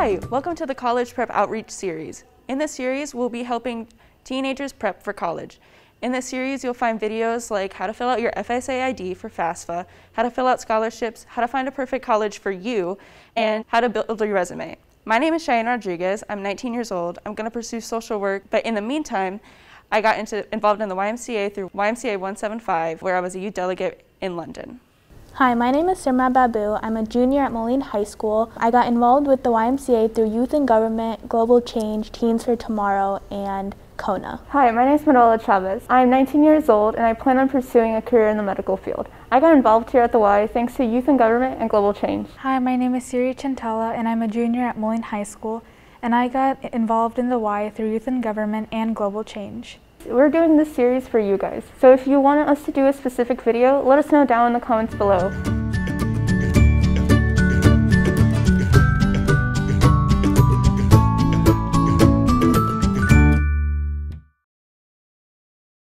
Hi, welcome to the College Prep Outreach Series. In this series, we'll be helping teenagers prep for college. In this series, you'll find videos like how to fill out your FSA ID for FAFSA, how to fill out scholarships, how to find a perfect college for you, and how to build your resume. My name is Cheyenne Rodriguez. I'm 19 years old. I'm going to pursue social work, but in the meantime, I got involved in the YMCA through YMCA 175, where I was a youth delegate in London. Hi, my name is Sirma Babu. I'm a junior at Moline High School. I got involved with the YMCA through Youth in Government, Global Change, Teens for Tomorrow, and Kona. Hi, my name is Manuela Chavez. I'm 19 years old and I plan on pursuing a career in the medical field. I got involved here at the Y thanks to Youth in Government and Global Change. Hi, my name is Siri Chintala and I'm a junior at Moline High School, and I got involved in the Y through Youth in Government and Global Change. We're doing this series for you guys, so if you want us to do a specific video, let us know down in the comments below.